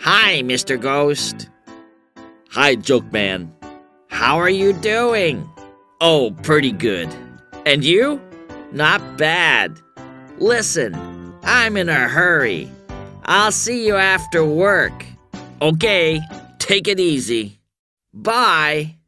Hi, Mr. Ghost. Hi, Joke Man. How are you doing? Oh, pretty good. And you? Not bad. Listen, I'm in a hurry. I'll see you after work. Okay, take it easy. Bye.